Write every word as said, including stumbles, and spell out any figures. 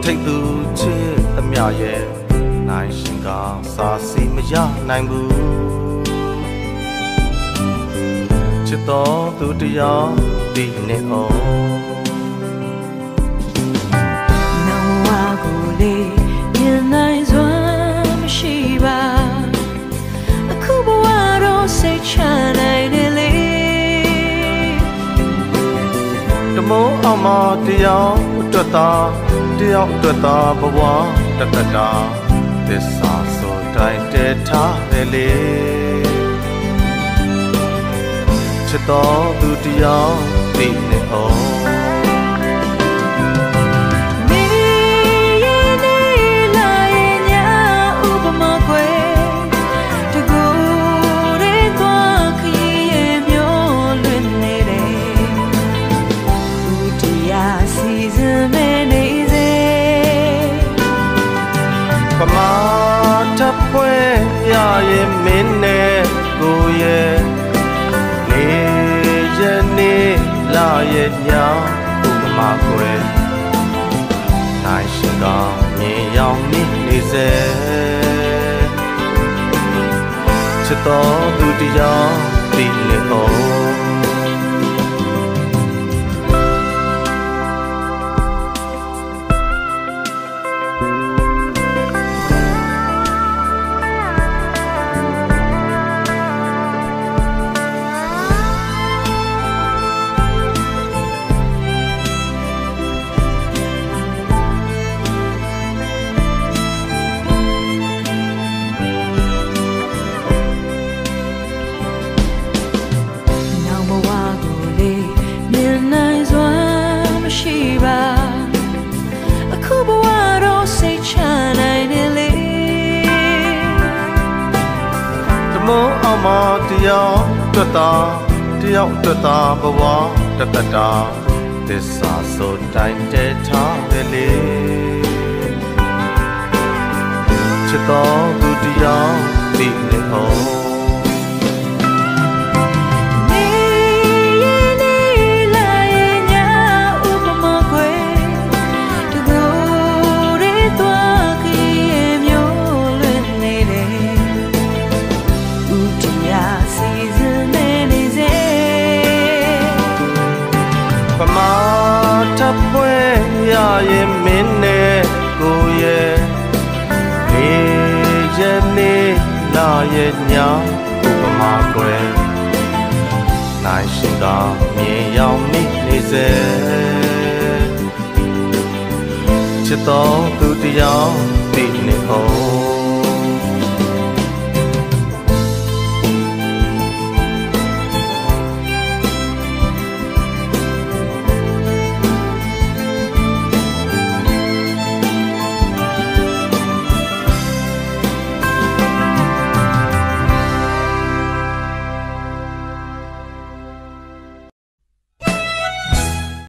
ထိတ်သူချစ်သမျှရဲ့နိုင်ရှင်ကစာစီမရနိုင်ဘူးချစ်တော်သူတရားဒီနေအောင်နောင်ဝါကိုလေးမြင်နိုင်စွမ်းမရှိပါအခုဘဝတော့စိတ်ချနိုင်တယ်လေတမိုးအောင်မတရားအတွက်သာတယောက်အတွက်သာဘဝတတတာသစ္စာဆိုတိုင်းတည်ထားတယ်လေချစ်တော်သူတရားသိနေအောင်ပမာထပွဲရရင်မင်းနဲ့ကိုရဲ့နေရနေလာရဲ့ညာဥပမာကွယ်နိုင်ရှင်ကမြင်ရောက်နေနေစေချစ်တော်သူတရားသိနေအောင်အခုဘဝတော့စိတ်ချနိုင်တယ်လေတမိုးအောင်မတရားအတွက်သာတယောက်အတွက်သာဘဝတတတာသစ္စာဆိုတိုင်းတည်ထားတယ်လေချစ်တော်သူတရားသိနေအောင်ပမာထပွဲရရင်မင်းနဲ့ကိုရဲ့နေရနေလာရဲ့ညာဥပမာကွယ်နိုင်ရှင်ကမြင်ရောက်နေနေစေချစ်တော်သူတရားသိနေအောင်